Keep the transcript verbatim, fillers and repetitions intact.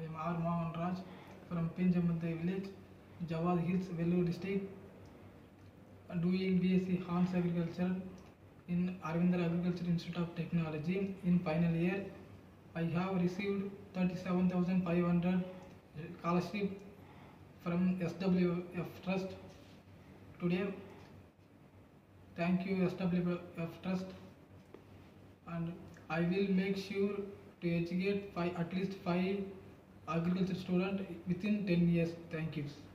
I am R. Mohan Raj from Pinjamathe village, Jawad Hills, Vellore district, doing B S c Hans Agriculture in Arvindra Agriculture Institute of Technology in final year. I have received thirty-seven thousand five hundred scholarship from S W F Trust today. Thank you S W F Trust, and I will make sure to educate five, at least five agriculture students within ten years. Thank you.